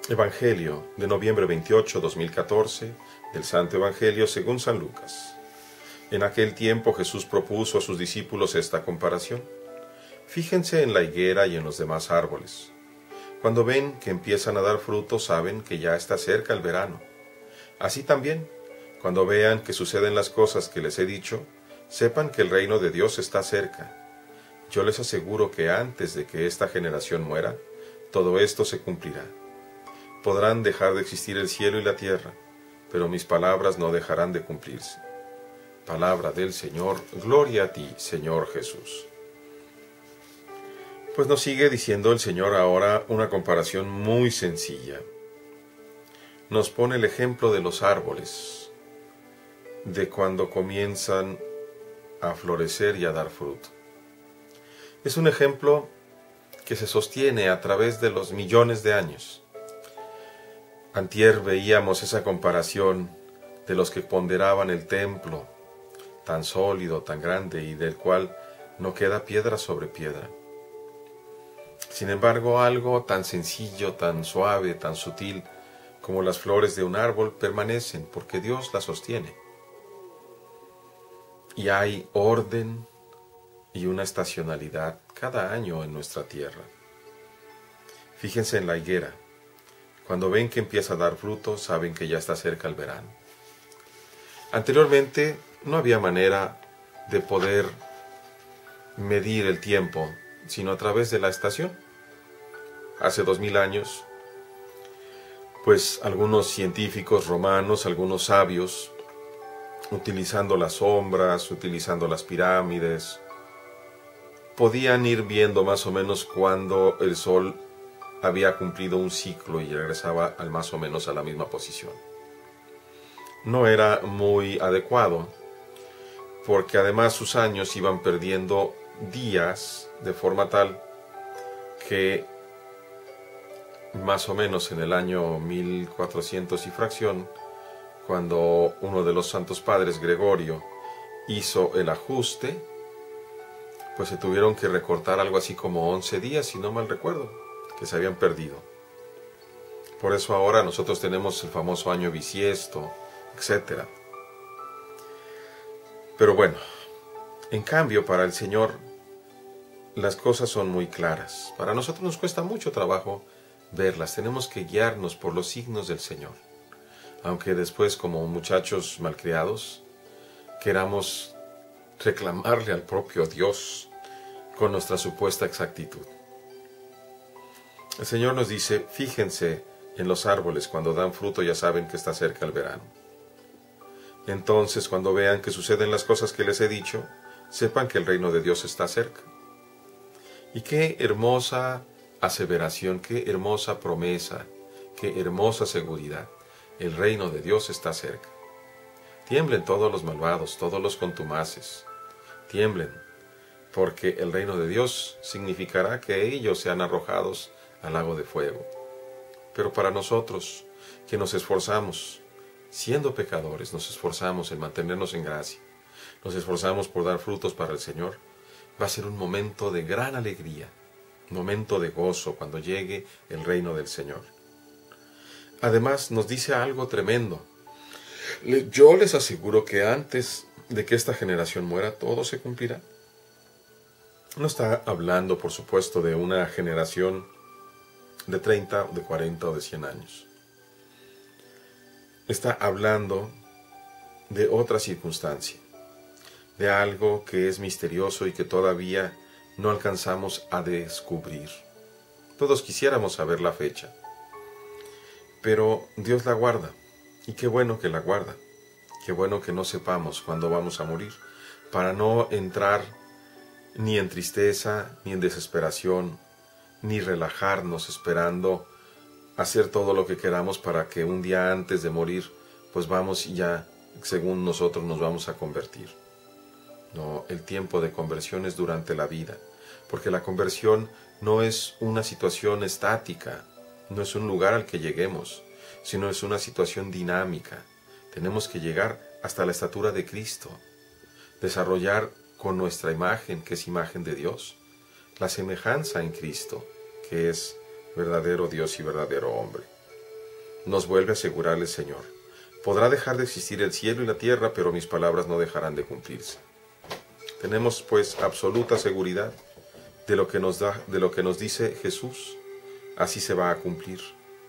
Evangelio de noviembre 28, 2014, del Santo Evangelio según San Lucas. En aquel tiempo Jesús propuso a sus discípulos esta comparación. Fíjense en la higuera y en los demás árboles. Cuando ven que empiezan a dar fruto, saben que ya está cerca el verano. Así también, cuando vean que suceden las cosas que les he dicho, sepan que el reino de Dios está cerca. Yo les aseguro que antes de que esta generación muera, todo esto se cumplirá. Podrán dejar de existir el cielo y la tierra, pero mis palabras no dejarán de cumplirse. Palabra del Señor, gloria a ti, Señor Jesús. Pues nos sigue diciendo el Señor ahora una comparación muy sencilla. Nos pone el ejemplo de los árboles, de cuando comienzan a florecer y a dar fruto. Es un ejemplo que se sostiene a través de los millones de años. Antier veíamos esa comparación de los que ponderaban el templo, tan sólido, tan grande, y del cual no queda piedra sobre piedra. Sin embargo, algo tan sencillo, tan suave, tan sutil, como las flores de un árbol, permanecen porque Dios las sostiene. Y hay orden y una estacionalidad cada año en nuestra tierra. Fíjense en la higuera. Cuando ven que empieza a dar fruto, saben que ya está cerca el verano. Anteriormente no había manera de poder medir el tiempo, sino a través de la estación. Hace 2000 años, pues algunos científicos romanos, algunos sabios, utilizando las sombras, utilizando las pirámides, podían ir viendo más o menos cuándo el sol había cumplido un ciclo y regresaba más o menos a la misma posición. No era muy adecuado, porque además sus años iban perdiendo días de forma tal que más o menos en el año 1400 y fracción, cuando uno de los santos padres, Gregorio, hizo el ajuste, pues se tuvieron que recortar algo así como 11 días, si no mal recuerdo, que se habían perdido. Por eso ahora nosotros tenemos el famoso año bisiesto, etc. Pero bueno, en cambio para el Señor las cosas son muy claras. Para nosotros nos cuesta mucho trabajo verlas, tenemos que guiarnos por los signos del Señor. Aunque después, como muchachos malcriados, queramos reclamarle al propio Dios con nuestra supuesta exactitud. El Señor nos dice, fíjense en los árboles, cuando dan fruto ya saben que está cerca el verano. Entonces, cuando vean que suceden las cosas que les he dicho, sepan que el reino de Dios está cerca. Y qué hermosa aseveración, qué hermosa promesa, qué hermosa seguridad. El reino de Dios está cerca. Tiemblen todos los malvados, todos los contumaces. Tiemblen, porque el reino de Dios significará que ellos sean arrojados al lago de fuego. Pero para nosotros, que nos esforzamos, siendo pecadores, nos esforzamos en mantenernos en gracia, nos esforzamos por dar frutos para el Señor, va a ser un momento de gran alegría, un momento de gozo cuando llegue el reino del Señor. Además, nos dice algo tremendo. Yo les aseguro que antes de que esta generación muera, todo se cumplirá. No está hablando, por supuesto, de una generación de 30, de 40 o de 100 años. Está hablando de otra circunstancia, de algo que es misterioso y que todavía no alcanzamos a descubrir. Todos quisiéramos saber la fecha, pero Dios la guarda, y qué bueno que la guarda, qué bueno que no sepamos cuándo vamos a morir, para no entrar ni en tristeza, ni en desesperación, ni relajarnos esperando hacer todo lo que queramos para que un día antes de morir, pues vamos y ya, según nosotros, nos vamos a convertir. No, el tiempo de conversión es durante la vida, porque la conversión no es una situación estática, no es un lugar al que lleguemos, sino es una situación dinámica. Tenemos que llegar hasta la estatura de Cristo, desarrollar con nuestra imagen, que es imagen de Dios, la semejanza en Cristo, que es verdadero Dios y verdadero hombre. nos vuelve a asegurar el Señor. Podrá dejar de existir el cielo y la tierra, pero mis palabras no dejarán de cumplirse. Tenemos pues absoluta seguridad de lo que nos dice Jesús. Así se va a cumplir.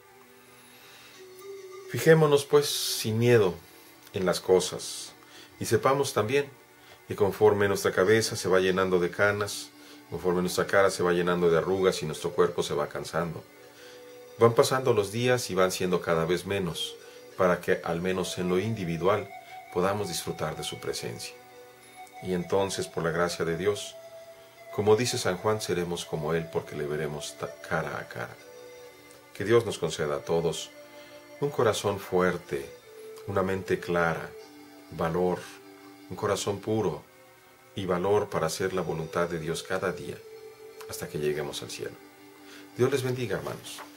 Fijémonos pues sin miedo en las cosas y sepamos también que conforme nuestra cabeza se va llenando de canas, conforme nuestra cara se va llenando de arrugas y nuestro cuerpo se va cansando, van pasando los días y van siendo cada vez menos, para que al menos en lo individual podamos disfrutar de su presencia. Y entonces, por la gracia de Dios, como dice San Juan, seremos como Él porque le veremos cara a cara. Que Dios nos conceda a todos un corazón fuerte, una mente clara, valor, un corazón puro y valor para hacer la voluntad de Dios cada día hasta que lleguemos al cielo. Dios les bendiga, hermanos.